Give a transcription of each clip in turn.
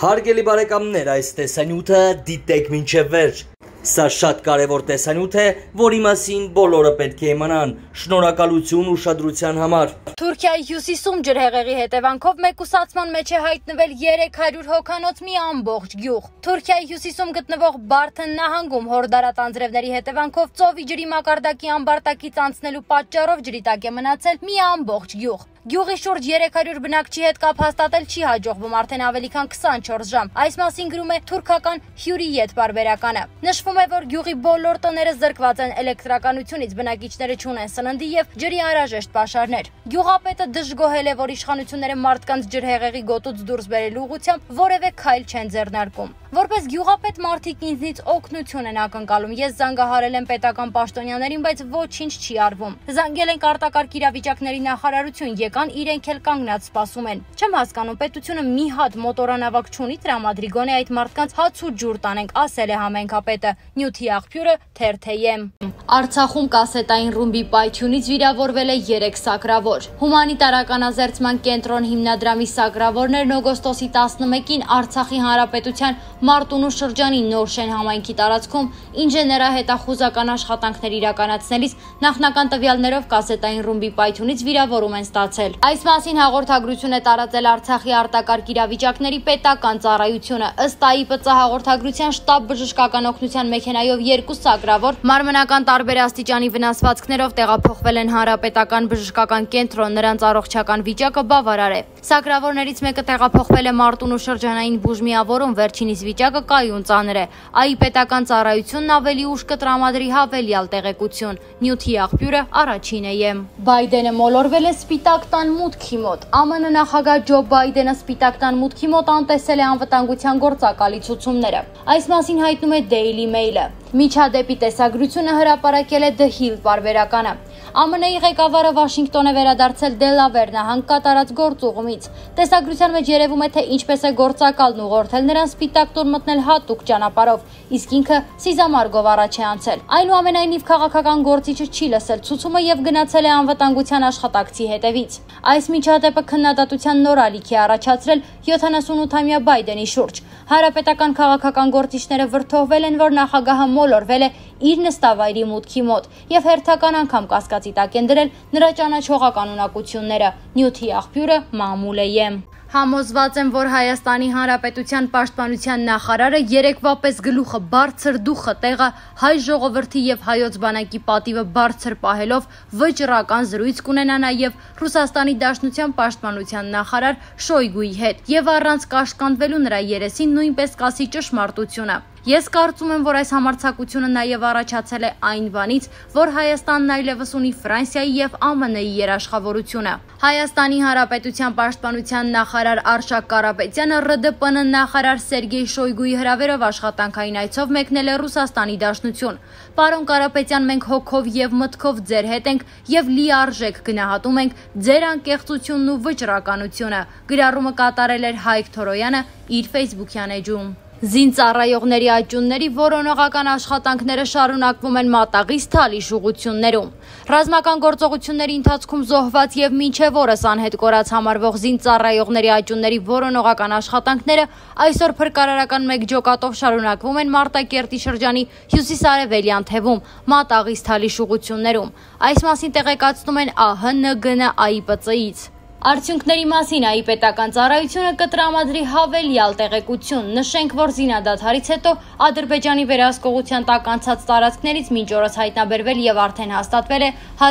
Հարգելի բարեկամներ, այս տեսանյութը դիտեք մինչև վերջ։ Սա շատ կարևոր տեսանյութ է, որի մասին բոլորը պետք է իմանան։ Շնորհակալություն ուշադրության համար։ Թուրքիայի հյուսիսում ջրհեղեղի հետևանքով մեկուսացման մեջ է հայտնվել 300 հոգանոց մի ամբողջ գյուղ։ Թուրքիայի հյուսիսում գտնվող Բարթեն նահանգում հորդարատ անձրևների հետևանքով ծովի ջրի մակարդակի ամբարտակից անցնելու պատճառով ջրի տակ է մնացել մի ամբողջ գյուղ։ Գյուղի շուրջ 300 բնակչի հետ կապ հաստատել չի հաջողվում արդեն ավելի քան 24 ժամ։ Այս մասին գրում է թուրքական Hürriyet պարբերականը։ Նշվում է, որ գյուղի բոլոր տները զրկված են էլեկտրականությունից, բնակիչները չունեն սննդի եւ ջրի անհրաժեշտ պաշարներ։ Գյուղապետը դժգոհել է, որ իշխանությունները մարդկանց ջրհեղեղի գոտուց դուրս բերելու ուղղությամբ որևէ քայլ չեն ձեռնարկում։ Որպես գյուղապետ մարդիկ ինձնից օգնություն են ակնկալում։ Ես զանգահարել եմ պետական պաշտոնյաներին, բայց ոչինչ չի արվում։ Զանգել ենք արտակարգ իրավիճակների նախարարություն, եկան իրենք էլ կանգնած սպասում են։ Չեմ հասկանում, պետությունը մի հատ մոտորանավակ չունի տրամադրի, գոնե այդ մարդկանց հաց ու ջուր տանենք, ասել է համայնքապետը։ Նյութի աղբյուրը Թերթեյեմ։ Արցախում կասետային ռումբի պայթյունից վիրավորվել է 3 սակրավոր։ Հումանիտարական ազերծման կենտրոն հիմնադրամի սակրավորներն օգոստոսի 11-ին Արցախի Հանրապետության Մարտունու շրջանի Նորշեն համայնքի տարածքում ինժեներահետախուզական աշխատանքներ իրականացնելիս նախնական տվյալներով կասետային ռումբի պայթյունից վիրավորում են ստացել։ Այս մասին հաղորդագրություն է տարածել Արցախի արտակարգ իրավիճակների պետական ծառայությունը։ Ըստ ԱԻՊԾ հաղորդագրության շտաբ բժշկական օգնության մեքենայով 2 սակրավոր մարմնական տարբեր աստիճանի վնասվածքներով տեղափոխվել են հանրապետական բժշկական կենտրոն, նրանց առողջական վիճակը բավարար է։ Սակրավորներից մեկը տեղափոխվել է Մարտունու շրջանային բուժմիավորում, վերջինիս վիճակը կայուն ծանր է։ ԱԻ պետական ծառայությունն ավելի ուշ կտրամադրի հավելյալ տեղեկություն։ Նյութի աղբյուրը առաջին է։ Բայդենը մոլորվել է Սպիտակ տան մուտքի մոտ։ ԱՄՆ նախագահ Ջո Բայդենը Սպիտակ տան մուտքի մոտ անտեսել է անվտանգության գործակալի ցուցումները։ Այս մասին հայտնում է Daily Mail-ը։ Միջադեպի տեսագրությունը հրապարակել է The Hill պարբերականը։ ԱՄՆ-ի ղեկավարը Վաշինգտոն է վերադարձել Դելավեր նահանգ կատարած գործուղումից։ Տեսագրության մեջ երևում է, թե ինչպես է գործակալն ուղղորդել նրան Սպիտակ տուն մտնել հատուկ ճանապարհով, իսկ ինքը սիզամարգով առաջ է անցել։ Այնուամենայնիվ քաղաքական գործիչը չի լսել ցուցումը եւ գնացել է անվտանգության աշխատակցի հետևից։ Այս միջադեպը քննադատության նոր ալիք է առաջացրել 78-ամյա Բայդենի շուրջ։ Հանրապետական քաղաքական գործիչները վրդովվել են, որ նախագահը մոլորվել է իր նստավայրի մուտքի մոտ եւ հերթական անգամ կասկածի տակ են դրել նրա ճանաչողական ունակությունները։ Նյութի աղբյուրը Մամուլ է։ Համոզված եմ, որ Հայաստանի Հանրապետության պաշտպանության նախարարը երեկվա պես գլուխը բարձր դուխը տեղը հայ ժողովրդի եւ հայոց բանակի պատիվը բարձր պահելով վճռական զրույց կունենա նաեւ Ռուսաստանի Դաշնության պաշտպանության նախարար Շոյգուի հետ եւ առանց կաշկանդվելու նրա երեսին նույնպես կասի ճշմարտությունը։ Ես կարծում եմ, որ այս համարձակությունը նաև առաջացել է այն բանից, որ Հայաստանն այլևս ունի Ֆրանսիայի եւ ԱՄՆ-ի երաշխավորությունը։ Հայաստանի Հանրապետության պաշտպանության նախարար Արշակ Կարապետյանը ՌԴՊՆ նախարար Սերգեյ Շոյգուի հրավերով աշխատանքային այցով մեկնել է Ռուսաստանի Դաշնություն։ Պարոն Կարապետյան, մենք հոգով եւ մտքով ձեր հետ ենք եւ լիարժեք գնահատում ենք ձեր անկեղծությունն ու վճռականությունը։ Գրառումը կատարել էր Հայկ Թորոյանը իր Facebook-յան էջում։ Զինծառայողների աճյունների որոնողական աշխատանքները շարունակվում են Մատաղից Թալիշ ուղղություններում։ Ռազմական գործողությունների ընթացքում զոհված եւ մինչեւ օրս անհետ կորած համարվող զինծառայողների աճյունների որոնողական աշխատանքները այսօր փրկարարական մեկ ջոկատով շարունակվում են Մարտակերտի շրջանի հյուսիսարևելյան թևում Մատաղից Թալիշ ուղղություններում։ Այս մասին տեղեկացնում են ԱՀ, ՆԳՆ, ԱԻՊԾ-ից։ Արդյունքների մասին ԱԻ պետական ծառայությունը կտրամադրի հավելյալ տեղեկություն։ Նշենք, որ զինադադարից հետո Ադրբեջանի վերահսկողության տակ անցած տարածքներից մինչ օրս հայտնաբերվել եւ արդեն հաստատվել է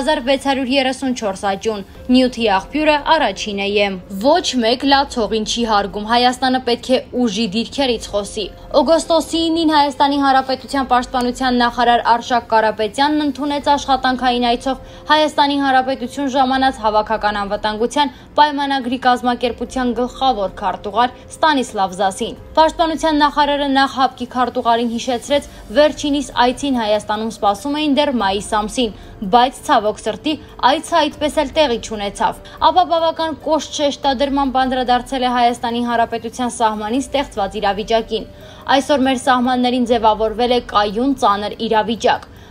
1634 աճյուն։ Նյութի աղբյուրը առաջին է։ Ոչ մեկ լացողին չի հարգում։ Հայաստանը պետք է ուժի դիրքերից խոսի։ Օգոստոսի 9-ին Հայաստանի Հանրապետության պաշտպանության նախարար Արշակ Կարապետյանն ընդունեց աշխատանքային այցով Հայաստանի Հանրապետություն ժամանած հավաքական անվտանգության պայմանագրի կազմակերպության գլխավոր քարտուղար Ստանիսլավ Զասին։ Պաշտպանության նախարարը նախ հապկի քարտուղարին հիշեցրեց վերջինիս այցին Հայաստանում սպասում էին դեռ մայիս ամսին, բայց ցավոք սրտի այցը այդպես էլ տեղի չունեցավ։ Ապա բավական կոշտ շեշտադրմամբ անդրադարձել է Հայաստանի Հանրապետության սահմանին ստեղծված իրավիճակին։ Այսօր մեր սահմաններին ձևավորվել է կայուն ծանր իրավիճակ։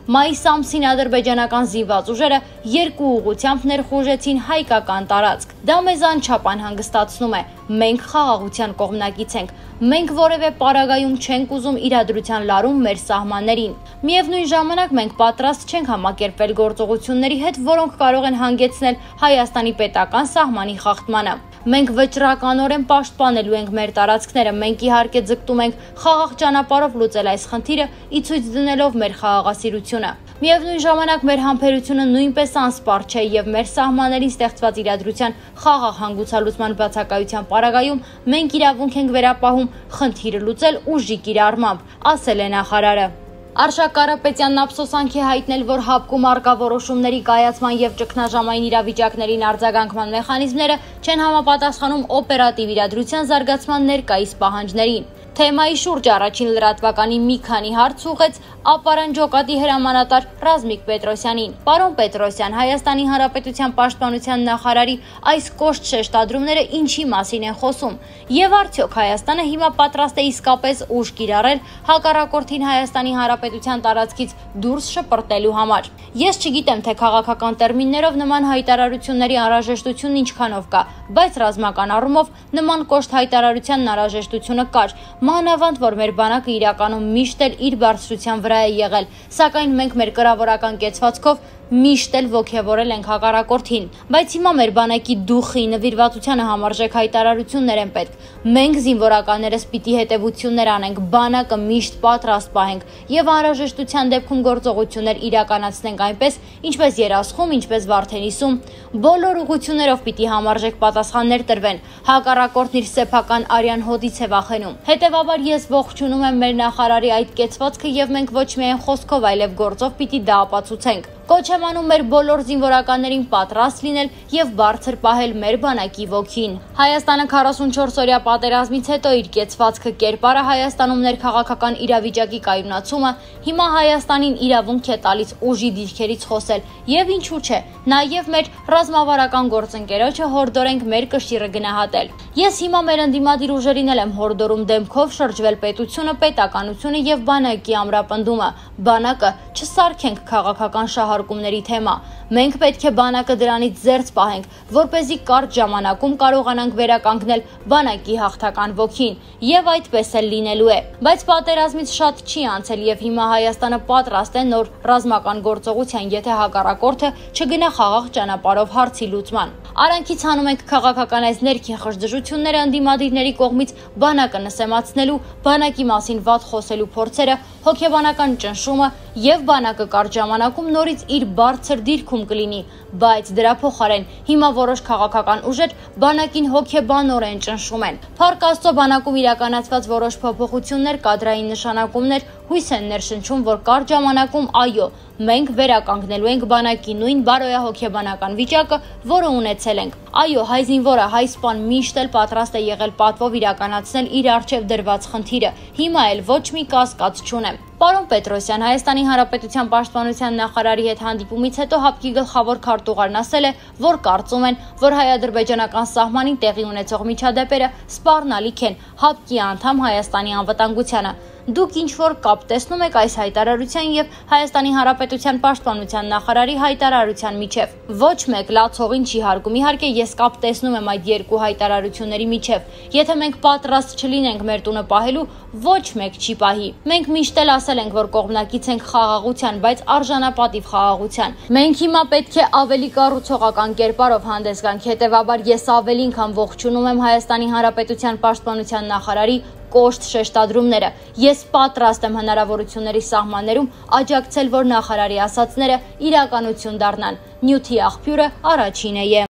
մայիս ամսին ադրբեջանական զինված ուժերը երկու ուղղությամբ ներխուժեցին հայկական տարածք։ Դա մեզ անչափ անհանգստացնում է։ Մենք խաղաղության կողմնակից ենք։ Մենք որևէ պարագայում չենք ուզում իրադրության լարում մեր սահմաններին։ Միևնույն ժամանակ մենք պատրաստ չենք համակերպվել գործողությունների հետ, որոնք կարող են հանգեցնել Հայաստանի պետական սահմանի խախտմանը։ Մենք վճռականորեն պաշտպանելու ենք մեր տարածքները, մենք իհարկե ձգտում ենք խաղաղ ճանապարհով լուծել այս խնդիրը, ի ցույց դնելով մեր խաղաղասիրությունը։ Միևնույն ժամանակ մեր համբերությունը նույնպես անսպառ չէ եւ մեր սահմաններին ստեղծված իրադրության խաղաղ հանգուցալուծման բացակայության պարագայում մենք իրավունք ենք վերապահում խնդիրը լուծել ուժի կիրառմամբ, ասել է նախարարը։ Արշակ Կարապետյանն ափսոսանք է հայտնել, որ հապկում առկա որոշումների կայացման եւ ճգնաժամային իրավիճակներին արձագանքման մեխանիզմները չեն համապատասխանում օպերատիվ իրադրության զարգացման ներկայիս պահանջներին։ Թեմայի շուրջ առաջին լրատվականի մի քանի հարց ուղեց ապարան ջոկատի հրամանատար Ռազմիկ Պետրոսյանին։ Պարոն Պետրոսյան, Հայաստանի Հանրապետության պաշտպանության նախարարի այս կոշտ շեշտադրումները ինչի մասին են խոսում, եւ արդյոք Հայաստանը հիմա պատրաստ է իսկապես ուժ կիրառել հակառակորդին Հայաստանի Հանրապետության տարածքից դուրս շպրտելու համար։ Ես չգիտեմ, թե քաղաքական տերմիններով նման հայտարարությունների անհրաժեշտությունն ինչքանով կա, բայց ռազմական առումով նման կոշտ հայտարարության անհրաժեշտությունը կար։ Մանավանդ որ մեր բանակը իրականում միշտ էլ իր բարձրության վրա է եղել, սակայն մենք մեր կրավորական կեցվածքով միշտ էլ ոգևորել ենք հակառակորդին, բայց հիմա մեր բանակի դուխի նվիրվածությանը համարժեք հայտարարություններ են պետք։ Մենք զինվորականներս պիտի հետևություններ անենք, բանակը միշտ պատրաստ պահենք եւ անհրաժեշտության դեպքում գործողություններ իրականացնենք այնպես, ինչպես Երասխում, ինչպես Վարդենիսում, բոլոր ուղղություններով պիտի համարժեք պատասխաններ տրվեն։ Հակառակորդն իր սեփական արյան հոդից է վախենում։ Հետևաբար ես ողջունում եմ մեր նախարարի այդ կեցվածքը եւ մենք ոչ միայն խոսքով, այլև գործով պիտի դա ապացուցենք։ Կոչ եմ անում մեր բոլոր զինվորականներին պատրաստ լինել եւ բարձր պահել մեր բանակի ոգին։ Հայաստանը 44-օրյա պատերազմից հետո իր կեցվածքը կերպարը Հայաստանում ներքաղաքական իրավիճակի կայունացումը հիմա Հայաստանին իրավունք է տալիս ուժի դիրքերից խոսել եւ ինչու՞ չէ, նաեւ մեր ռազմավարական գործընկերոջը հորդորենք մեր կշիռը գնահատել։ Ես հիմա մեր ընդդիմադիր ուժերին եմ հորդորում դեմքով շրջվել պետությունը, պետականությունը եւ բանակի ամրապնդումը։ Բանակը չսարքենք քաղաքական շահարկումների թեմա։ Մենք պետք է բանակը դրանից զերծ պահենք, որպեսզի կարճ ժամանակում կարողանանք վերականգնել բանակի հաղթական ոգին, եւ այդպես էլ լինելու է։ Բայց պատերազմից շատ չի անցել եւ հիմա Հայաստանը պատրաստ է նոր ռազմական գործողության, եթե հակառակորդը չգնա խաղաղ ճանապարհով հարցի լուծման։ Արանքից հանում ենք քաղաքական այս ներքին խժդժությունները ընդդիմադիրների կողմից բանակը նսեմացնելու, բանակի մասին վատ խոսելու փորձերը, հոգեբանական ճնշումը եւ բանակը կարճ ժամանակում նորից իր բարձր դիրքում կլինի, բայց դրա փոխարեն հիմա որոշ քաղաքական ուժեր բանակին հոգեբանորեն ճնշում են։ Փառք Աստծո, բանակում իրականացված որոշ փոփոխություններ, կադրային նշանակումներ հույս են ներշնչում, որ կարճ ժամանակում այո, մենք վերականգնելու ենք բանակի նույն բարոյահոգեբանական վիճակը, որը ունեցել ենք։ Այո, հայ զինվորը, հայ սպան միշտ էլ պատրաստ է եղել պատվով իրականացնել իր առջև դրված խնդիրը։ Հիմա էլ ոչ մի կասկած չունեմ։ Պարոն Պետրոսյան, Հայաստանի Հանրապետության պաշտպանության նախարարի հետ հանդիպումից հետո ՀԱՊԿ-ի գլխավոր քարտուղարն ասել է, որ կարծում են, որ հայ-ադրբեջանական սահմանին տեղի ունեցող միջադեպերը սպառնալիք են ՀԱՊԿ-ի անդամ Հայաստանի անվտանգությանը։ Դուք ինչ-որ կապ տեսնում եք այս հայտարարության եւ Հայաստանի Հանրապետության պաշտպանության նախարարի հայտարարության միջև։ Ոչ մեկ լացողին չի հարգում։ Իհարկե, ես կապ տեսնում եմ այդ երկու հայտարարությունների միջև։ Եթե մենք պատրաստ չլինենք մեր տունը պահելու, ոչ մեկ չի պահի։ Մենք միշտ էլ ասել ենք, որ կողմնակից ենք խաղաղության, բայց արժանապատիվ խաղաղության։ Մենք հիմա պետք է ավելի կառուցողական կերպարով հանդես գանք։ Հետևաբար ես ավելին քան ողջունում եմ Հայաստանի Հանրապետության պաշտպանության նախարարի կոշտ շեշտադրումները։ Ես պատրաստ եմ հնարավորությունների սահմաններում աջակցել, որ նախարարի ասածները իրականություն դառնան։ Նյութի աղբյուրը առաջինը է։